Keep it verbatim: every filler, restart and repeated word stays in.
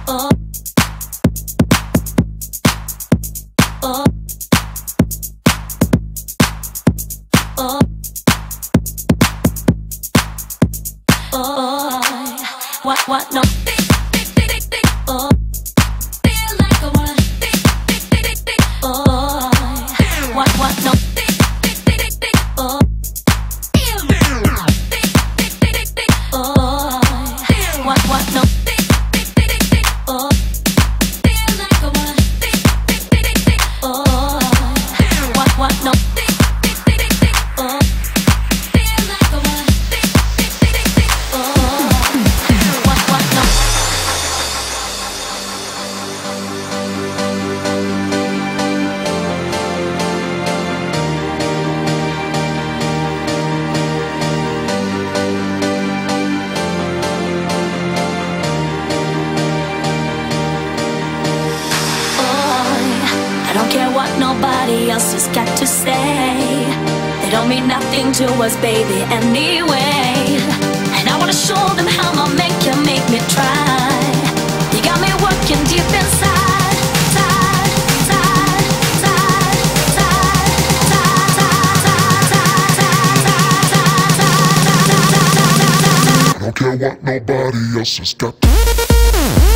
oh, oh, oh, oh, what, what, no, oh, feel like I wanna, oh, what, what, no, oh, oh, what, what, no, oh, feel like I wanna, oh, what, what, no, oh, feel like I wanna, oh, what, what, no. I don't care what nobody else has got to say. They don't mean nothing to us, baby, anyway. And I wanna show them how I'll make you make me try. You got me working deep inside, side, side, side, side, side, side, side, side, side, side, side, side, side, side. I don't care what nobody else has got to